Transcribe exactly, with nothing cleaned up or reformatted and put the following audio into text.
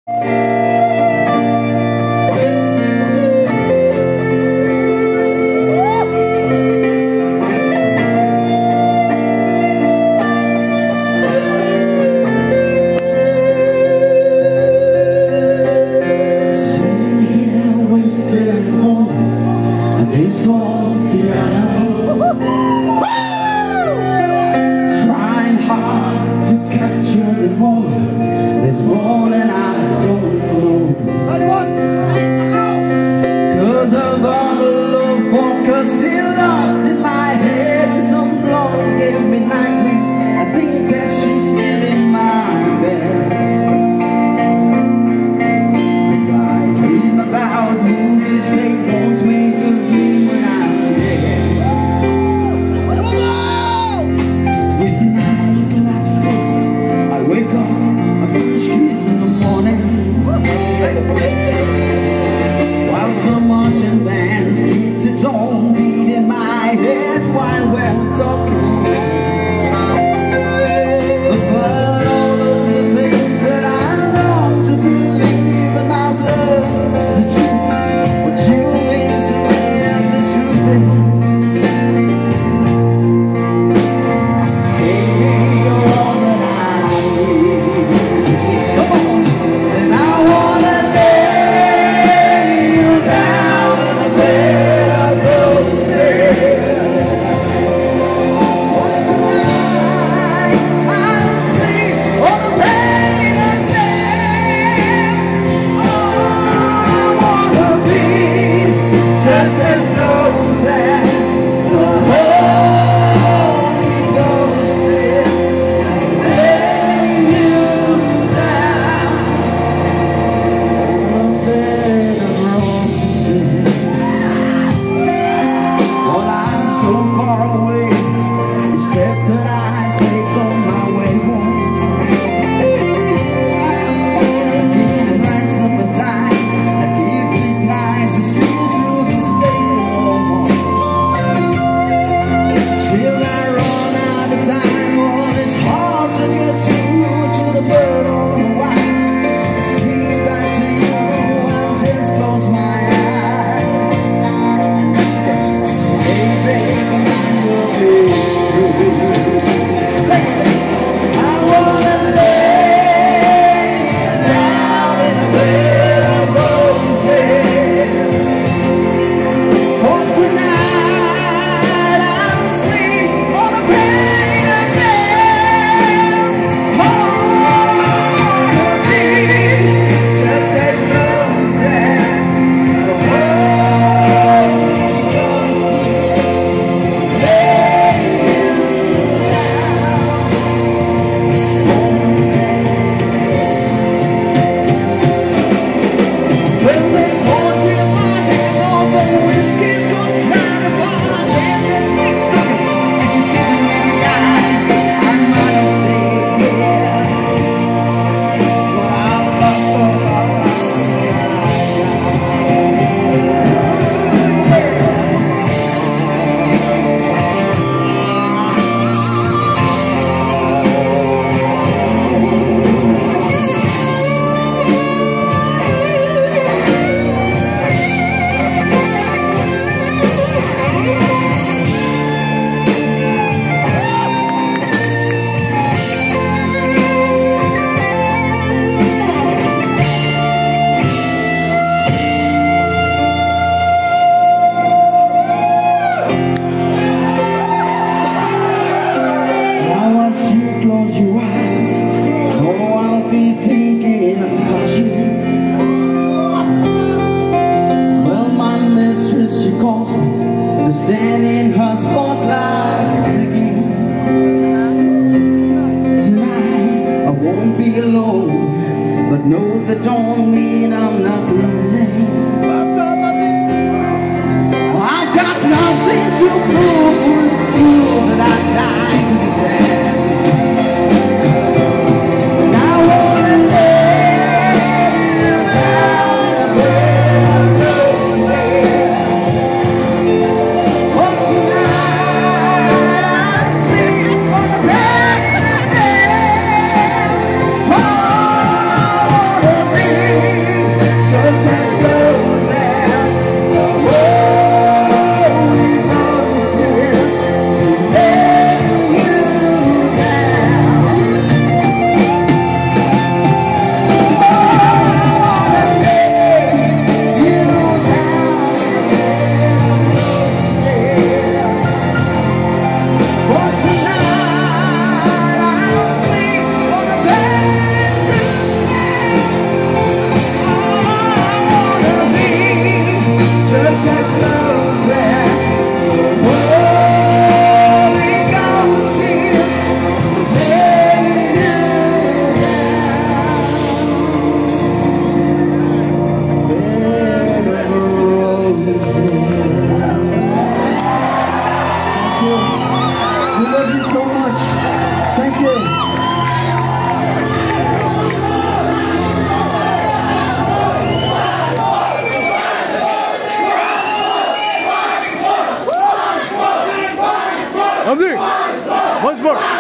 Trying hard to capture the moment. There's more than I don't know. Cause of all the love vodka still lost in my head, and some blonde gave me nightmares. I think that she's still in my bed. As I dream about movies they won't make of me when I'm dead. With an hourglass fist, I wake up, I finish kiss in the morning, while some marching bands keeps its own beat in my head while we're talking. But all of the things that I long to believe about love, the truth, what you mean to me, and the truth is, baby, you're all that I need. Come on, and I wanna lay you down in a bed of roses. For tonight I'll sleep on a rain of days. Oh, I wanna be just as close as the Holy Ghost is. Lay you down on a bed of roses. Well, I'm so far away. The steps that I take on my way home, gives ransom and dimes. I give it night to see through this painful walls. Still I run out of time. Oh, it's hard to get through to the bird on the wire. Speak back to you. I'll just close my eyes and whisper, hey baby, I will be through. Sing it. I wanna lay down in a bed of roses. For tonight I'll sleep on a plane of nails. Oh, I wanna be just as close as the Holy Ghost is. Lay you down on the bed. Well, there's horns in my head, all the whiskey's gone trying to find. And this makes cooking, and she's giving me the eye. I might have said yeah, but I'm not so now as you close your eyes, oh, I'll be thinking about you. Well, my mistress, she calls me to stand in her spotlight again. Tonight I won't be alone, but know that don't mean I'm not lonely. I've got nothing to prove, it's you that I died to defend. And I wanna lay you down in a bed of roses. For tonight I'll sleep on a bed of nails. Oh, I wanna be Andy, once more.